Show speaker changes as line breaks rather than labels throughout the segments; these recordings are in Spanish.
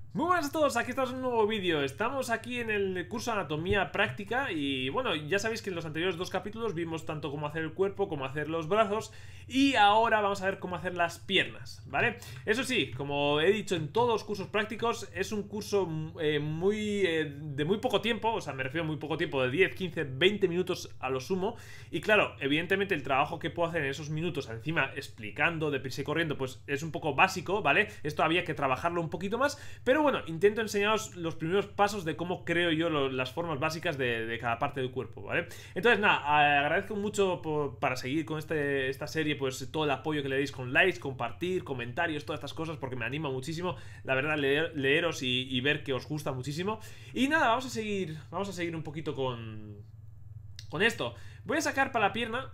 Muy buenas a todos, aquí estamos en un nuevo vídeo. Estamos aquí en el curso de anatomía práctica. Y bueno, ya sabéis que en los anteriores dos capítulos vimos tanto cómo hacer el cuerpo como hacer los brazos. Y ahora vamos a ver cómo hacer las piernas, ¿vale? Eso sí, como he dicho en todos los cursos prácticos, es un curso de muy poco tiempo. O sea, me refiero a muy poco tiempo, de 10, 15, 20 minutos a lo sumo. Y claro, evidentemente el trabajo que puedo hacer en esos minutos, encima explicando deprisa y corriendo, pues es un poco básico, ¿vale? Esto había que trabajarlo un poquito más. Pero bueno, intento enseñaros los primeros pasos de cómo creo yo las formas básicas de cada parte del cuerpo, ¿vale? Entonces nada, agradezco mucho para seguir con esta serie, pues todo el apoyo que le deis con likes, compartir, comentarios, todas estas cosas, porque me anima muchísimo, la verdad, leeros y ver que os gusta muchísimo. Y nada, vamos a seguir un poquito con esto. Voy a sacar para la pierna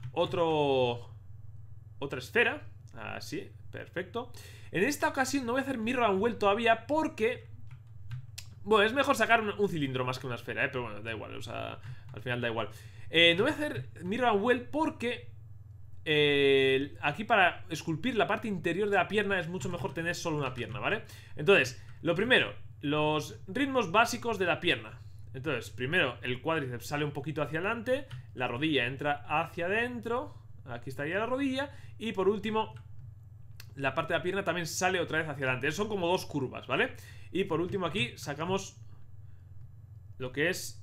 otra esfera, así, perfecto. En esta ocasión no voy a hacer mirror and well todavía porque... Bueno, es mejor sacar un cilindro más que una esfera, pero bueno, da igual, o sea, al final da igual. No voy a hacer mirror and well porque aquí para esculpir la parte interior de la pierna es mucho mejor tener solo una pierna, ¿vale? Entonces, lo primero, los ritmos básicos de la pierna. Entonces, primero el cuádriceps sale un poquito hacia adelante, la rodilla entra hacia adentro, aquí estaría la rodilla, y por último la parte de la pierna también sale otra vez hacia adelante. Son como dos curvas, ¿vale? Y por último aquí sacamos lo que es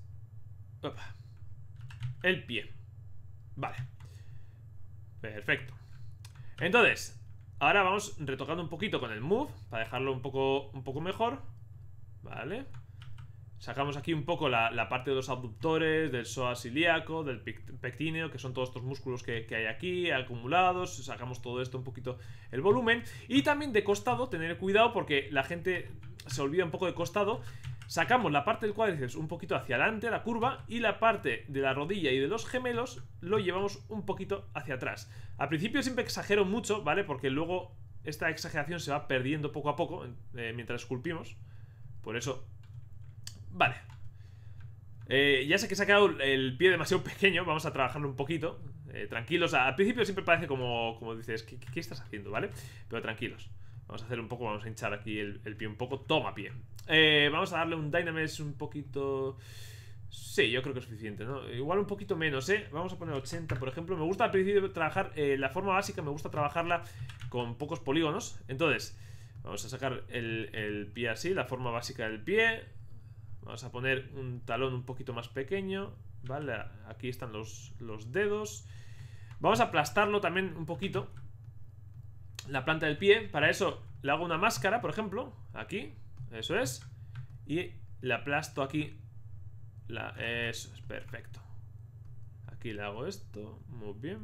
el pie. Vale, perfecto. Entonces, ahora vamos retocando un poquito con el move para dejarlo un poco mejor. Vale. Sacamos aquí un poco la parte de los abductores, del psoas ilíaco, del pectíneo, que son todos estos músculos que hay aquí acumulados. Sacamos todo esto un poquito, el volumen. Y también de costado, tener cuidado porque la gente se olvida un poco de costado. Sacamos la parte del cuádriceps un poquito hacia adelante, la curva, y la parte de la rodilla y de los gemelos lo llevamos un poquito hacia atrás. Al principio siempre exagero mucho, ¿vale? Porque luego esta exageración se va perdiendo poco a poco mientras esculpimos. Por eso... Vale. Ya sé que se ha quedado el pie demasiado pequeño. Vamos a trabajarlo un poquito. Tranquilos. Al principio siempre parece como dices, ¿qué estás haciendo? ¿Vale? Pero tranquilos. Vamos a hacer un poco, vamos a hinchar aquí el pie un poco. Toma pie. Vamos a darle un Dynamesh un poquito... Sí, yo creo que es suficiente, ¿no? Igual un poquito menos, ¿eh? Vamos a poner 80, por ejemplo. Me gusta al principio trabajar la forma básica, me gusta trabajarla con pocos polígonos. Entonces, vamos a sacar el pie así, la forma básica del pie. Vamos a poner un talón un poquito más pequeño, ¿vale? Aquí están los dedos. Vamos a aplastarlo también un poquito, la planta del pie. Para eso le hago una máscara, por ejemplo, aquí, eso es. Y le aplasto aquí eso es, perfecto. Aquí le hago esto, muy bien.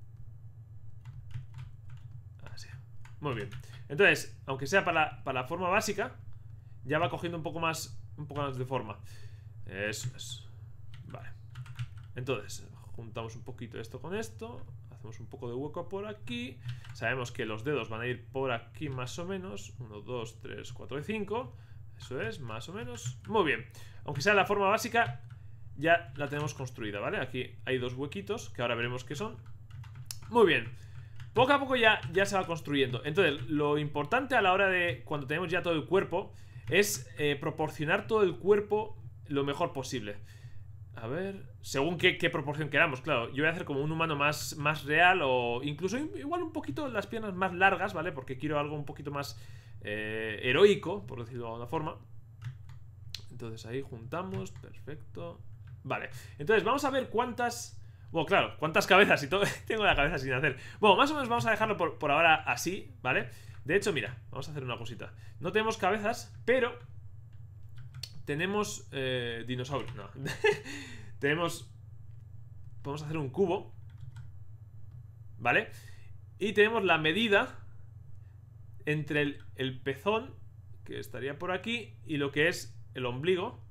Así, muy bien. Entonces, aunque sea para la forma básica, ya va cogiendo un poco más de forma. Eso es. Vale. Entonces, juntamos un poquito esto con esto. Hacemos un poco de hueco por aquí. Sabemos que los dedos van a ir por aquí más o menos. 1, 2, 3, 4 y 5. Eso es, más o menos. Muy bien. Aunque sea la forma básica, ya la tenemos construida, ¿vale? Aquí hay dos huequitos que ahora veremos qué son. Muy bien. Poco a poco ya se va construyendo. Entonces, lo importante a la hora de... Cuando tenemos ya todo el cuerpo, es proporcionar todo el cuerpo lo mejor posible. A ver... Según qué proporción queramos, claro. Yo voy a hacer como un humano más real. O incluso igual un poquito las piernas más largas, ¿vale? Porque quiero algo un poquito más heroico, por decirlo de alguna forma. Entonces ahí juntamos, perfecto. Vale, entonces vamos a ver cuántas... Bueno, claro, cuántas cabezas y todo. Tengo la cabeza sin hacer. Bueno, más o menos vamos a dejarlo por ahora así, ¿vale? De hecho, mira, vamos a hacer una cosita. No tenemos cabezas, pero tenemos dinosaurios, no. Tenemos... Vamos a hacer un cubo, ¿vale? Y tenemos la medida entre el pezón, que estaría por aquí, y lo que es el ombligo.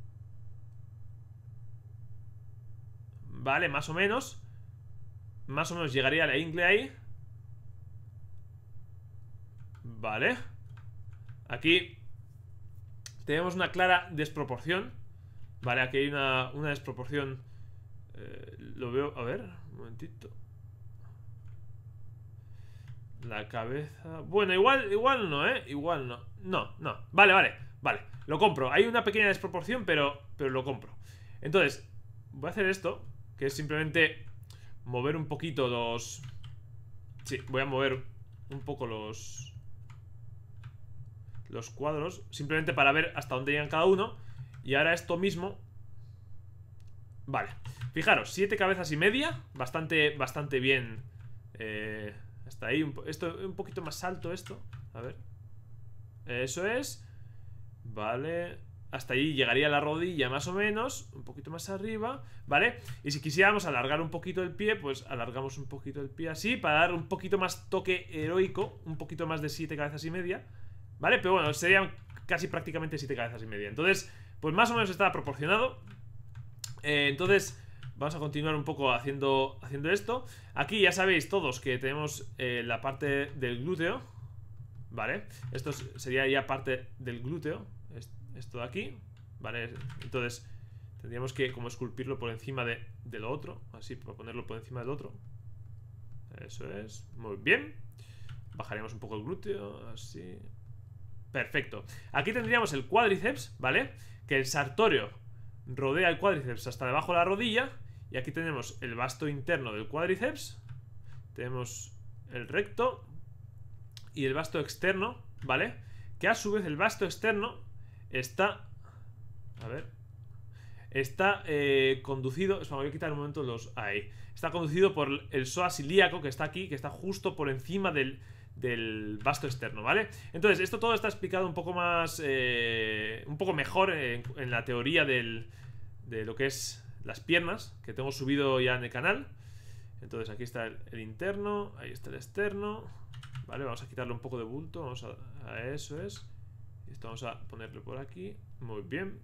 Vale, más o menos. Más o menos llegaría la ingle ahí. Vale. Aquí tenemos una clara desproporción. Vale, aquí hay una desproporción. Lo veo, a ver, un momentito. La cabeza... Bueno, igual no, Igual no. No. Vale. Vale, lo compro. Hay una pequeña desproporción, pero lo compro. Entonces, voy a hacer esto, que es simplemente mover un poquito los... Sí, voy a mover un poco los cuadros, simplemente para ver hasta dónde llegan cada uno. Y ahora esto mismo... Vale, fijaros, 7 cabezas y media. Bastante bien. Hasta ahí, esto un poquito más alto esto. A ver. Eso es. Vale. Hasta ahí llegaría la rodilla más o menos. Un poquito más arriba. ¿Vale? Y si quisiéramos alargar un poquito el pie, pues alargamos un poquito el pie así, para dar un poquito más toque heroico. Un poquito más de 7 cabezas y media. ¿Vale? Pero bueno, serían casi prácticamente 7 cabezas y media. Entonces, pues más o menos está proporcionado. Entonces, vamos a continuar un poco haciendo esto. Aquí ya sabéis todos que tenemos la parte del glúteo. ¿Vale? Esto sería ya parte del glúteo. Esto de aquí. ¿Vale? Entonces, tendríamos que como esculpirlo por encima de lo otro. Así, para ponerlo por encima del otro. Eso es. Muy bien. Bajaríamos un poco el glúteo. Así. Perfecto. Aquí tendríamos el cuádriceps, ¿vale? Que el sartorio rodea el cuádriceps hasta debajo de la rodilla. Y aquí tenemos el vasto interno del cuádriceps. Tenemos el recto y el vasto externo, ¿vale? Que a su vez el vasto externo está... A ver... Está conducido... Me voy a quitar un momento los... Ahí. Está conducido por el psoas ilíaco que está aquí, que está justo por encima del vasto externo, ¿vale? Entonces, esto todo está explicado un poco más... un poco mejor en la teoría de lo que es las piernas, que tengo subido ya en el canal. Entonces, aquí está el interno, ahí está el externo. Vale, vamos a quitarle un poco de bulto. Vamos a eso es. Esto vamos a ponerlo por aquí. Muy bien.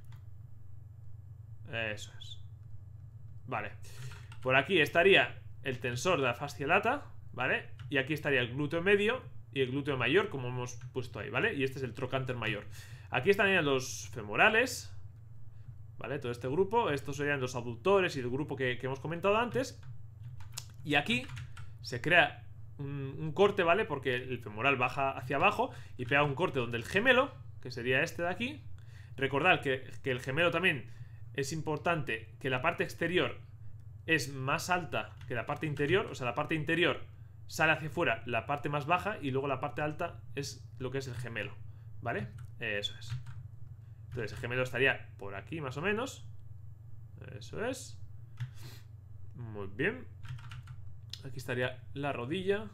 Eso es. Vale. Por aquí estaría el tensor de la fascia lata, ¿vale? Y aquí estaría el glúteo medio y el glúteo mayor, como hemos puesto ahí, ¿vale? Y este es el trocánter mayor. Aquí estarían los femorales, ¿vale? Todo este grupo. Estos serían los abductores y el grupo que hemos comentado antes. Y aquí se crea un corte, ¿vale? Porque el femoral baja hacia abajo y pega un corte donde el gemelo, que sería este de aquí. Recordad que el gemelo también es importante, que la parte exterior es más alta que la parte interior. O sea, la parte interior sale hacia afuera, la parte más baja, y luego la parte alta es lo que es el gemelo, ¿vale? Eso es. Entonces el gemelo estaría por aquí más o menos. Eso es. Muy bien. Aquí estaría la rodilla.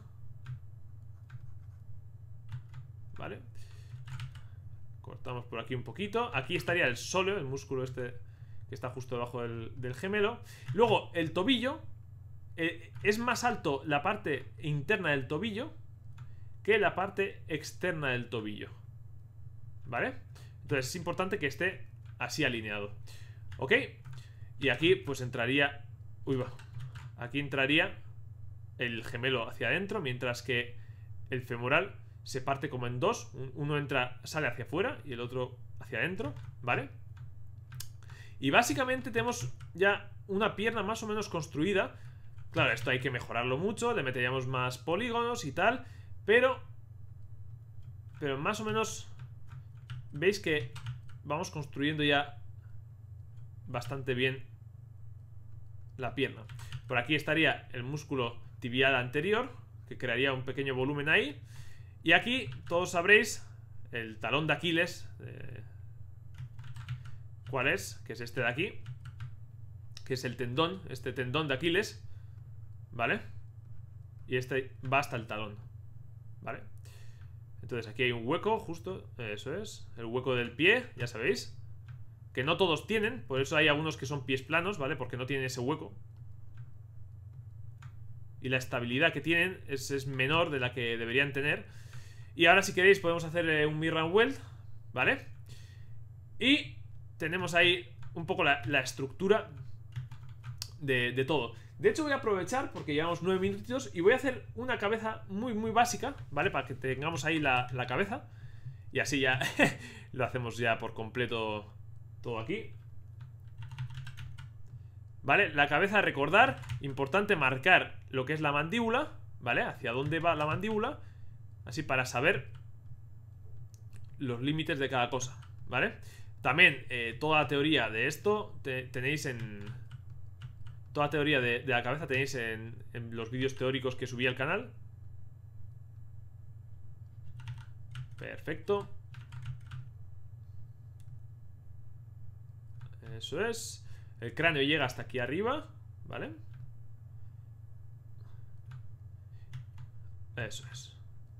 Vale. Cortamos por aquí un poquito. Aquí estaría el sóleo, el músculo este que está justo debajo del gemelo. Luego el tobillo. Es más alto la parte interna del tobillo que la parte externa del tobillo, ¿vale? Entonces es importante que esté así alineado, ¿ok? Y aquí pues entraría... Uy, va. Aquí entraría el gemelo hacia adentro, mientras que el femoral se parte como en dos. Uno sale hacia afuera y el otro hacia adentro, ¿vale? Y básicamente tenemos ya una pierna más o menos construida. Claro, esto hay que mejorarlo mucho, le meteríamos más polígonos y tal, pero más o menos veis que vamos construyendo ya bastante bien la pierna. Por aquí estaría el músculo tibial anterior, que crearía un pequeño volumen ahí. Y aquí todos sabréis el talón de Aquiles. ¿Cuál es? Que es este de aquí, que es el tendón, este tendón de Aquiles, ¿vale? Y este va hasta el talón, ¿vale? Entonces aquí hay un hueco justo, eso es, el hueco del pie, ya sabéis, que no todos tienen, por eso hay algunos que son pies planos, ¿vale? Porque no tienen ese hueco. Y la estabilidad que tienen es menor de la que deberían tener. Y ahora si queréis podemos hacer un mirror and weld, ¿vale? Y tenemos ahí un poco la estructura de todo. De hecho voy a aprovechar porque llevamos 9 minutitos y voy a hacer una cabeza muy muy básica, ¿vale? Para que tengamos ahí la cabeza. Y así ya lo hacemos ya por completo todo aquí. ¿Vale? La cabeza, recordar, importante marcar lo que es la mandíbula, ¿vale? Hacia dónde va la mandíbula, así para saber los límites de cada cosa, ¿vale? También toda la teoría de esto tenéis en... Toda la teoría de la cabeza tenéis en los vídeos teóricos que subí al canal. Perfecto. Eso es. El cráneo llega hasta aquí arriba, ¿vale? Eso es.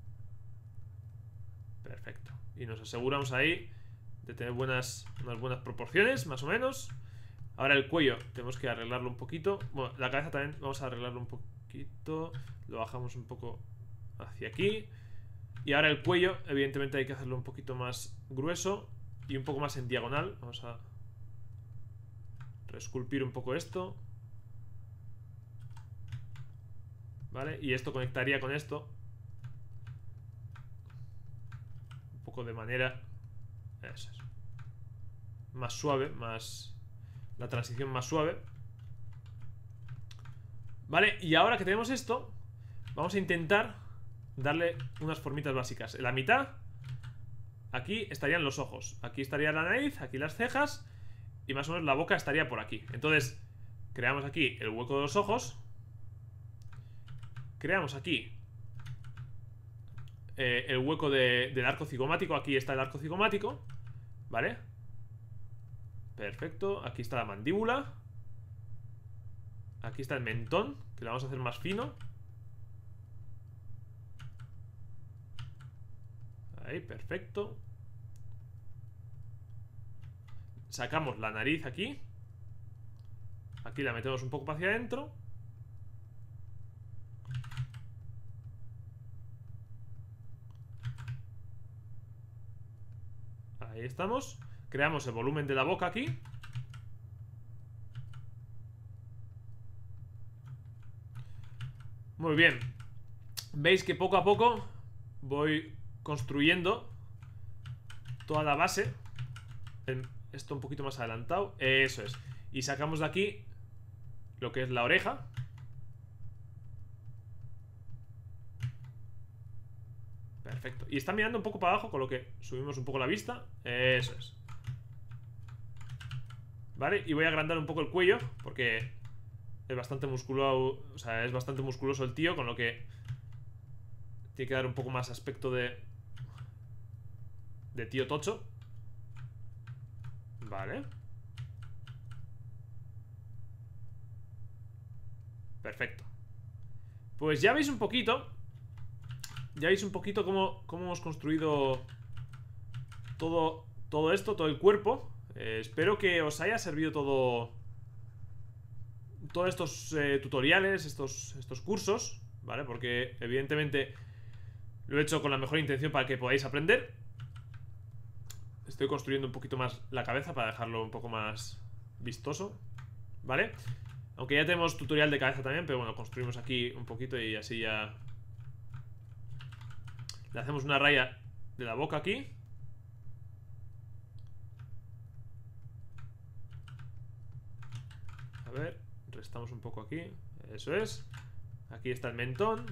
Perfecto. Y nos aseguramos ahí de tener unas buenas proporciones, más o menos. Ahora el cuello tenemos que arreglarlo un poquito. Bueno, la cabeza también vamos a arreglarlo un poquito. Lo bajamos un poco hacia aquí. Y ahora el cuello, evidentemente hay que hacerlo un poquito más grueso y un poco más en diagonal. Vamos a reesculpir un poco esto. ¿Vale? Y esto conectaría con esto un poco de manera... Eso es. Más suave, más... La transición más suave. Vale, y ahora que tenemos esto, vamos a intentar darle unas formitas básicas. En la mitad, aquí estarían los ojos, aquí estaría la nariz, aquí las cejas, y más o menos la boca estaría por aquí. Entonces, creamos aquí el hueco de los ojos. Creamos aquí el hueco del arco cigomático. Aquí está el arco cigomático, ¿vale? Perfecto, aquí está la mandíbula. Aquí está el mentón, que lo vamos a hacer más fino. Ahí, perfecto. Sacamos la nariz aquí. Aquí la metemos un poco para hacia adentro. Ahí estamos. Creamos el volumen de la boca aquí. Muy bien. Veis que poco a poco voy construyendo toda la base. Esto un poquito más adelantado. Eso es. Y sacamos de aquí lo que es la oreja. Perfecto. Y está mirando un poco para abajo, con lo que subimos un poco la vista. Eso es. Vale, y voy a agrandar un poco el cuello, porque es bastante musculoso. O sea, es bastante musculoso el tío, con lo que tiene que dar un poco más aspecto de tío tocho. Vale. Perfecto. Pues ya veis un poquito. Ya veis un poquito cómo hemos construido todo esto, todo el cuerpo. Espero que os haya servido todos estos tutoriales, estos cursos, ¿vale? Porque evidentemente lo he hecho con la mejor intención para que podáis aprender. Estoy construyendo un poquito más la cabeza para dejarlo un poco más vistoso, ¿vale? Aunque ya tenemos tutorial de cabeza también, pero bueno, construimos aquí un poquito y así ya le hacemos una raya de la boca aquí. A ver, restamos un poco aquí. Eso es. Aquí está el mentón.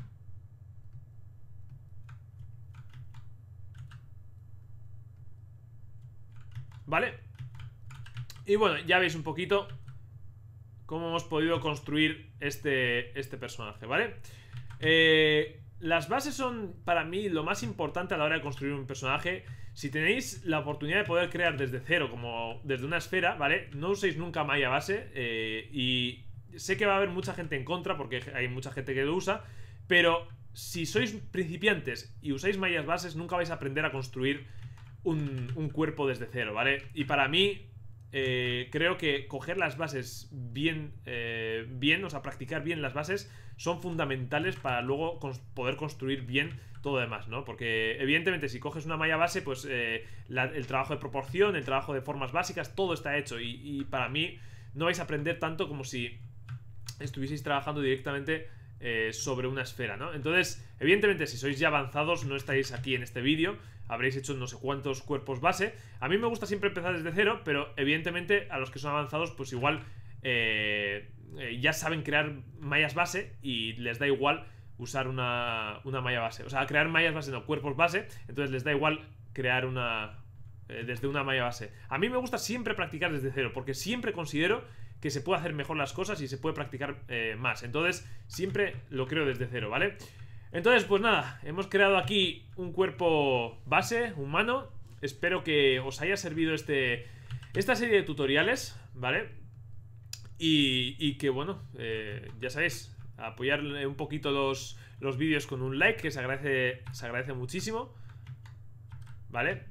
Vale. Y bueno, ya veis un poquito cómo hemos podido construir este personaje, ¿vale? Las bases son para mí lo más importante a la hora de construir un personaje. Si tenéis la oportunidad de poder crear desde cero, como desde una esfera, ¿vale? No uséis nunca malla base. Y sé que va a haber mucha gente en contra, porque hay mucha gente que lo usa. Pero si sois principiantes y usáis mallas bases, nunca vais a aprender a construir un cuerpo desde cero, ¿vale? Y para mí, creo que coger las bases bien, o sea, practicar bien las bases son fundamentales para luego poder construir bien todo lo demás, ¿no? Porque evidentemente si coges una malla base, pues el trabajo de proporción, el trabajo de formas básicas, todo está hecho. Y para mí no vais a aprender tanto como si estuvieseis trabajando directamente sobre una esfera, ¿no? Entonces, evidentemente, si sois ya avanzados, no estáis aquí en este vídeo, habréis hecho no sé cuántos cuerpos base. A mí me gusta siempre empezar desde cero, pero evidentemente a los que son avanzados, pues igual ya saben crear mallas base y les da igual usar una malla base. O sea, crear mallas base, no, cuerpos base. Entonces les da igual crear desde una malla base. A mí me gusta siempre practicar desde cero, porque siempre considero que se puede hacer mejor las cosas y se puede practicar más. Entonces siempre lo creo desde cero, ¿vale? Entonces pues nada, hemos creado aquí un cuerpo base, humano. Espero que os haya servido esta serie de tutoriales, ¿vale? Y que bueno, ya sabéis, apoyar un poquito los vídeos con un like, que se agradece muchísimo, ¿vale?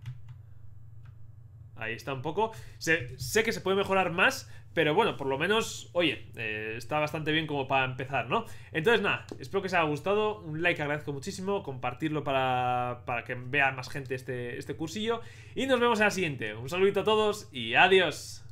Ahí está un poco. Sé que se puede mejorar más, pero bueno, por lo menos, oye, está bastante bien como para empezar, ¿no? Entonces nada, espero que os haya gustado. Un like agradezco muchísimo, compartirlo para que vea más gente este cursillo. Y nos vemos en la siguiente. Un saludito a todos y adiós.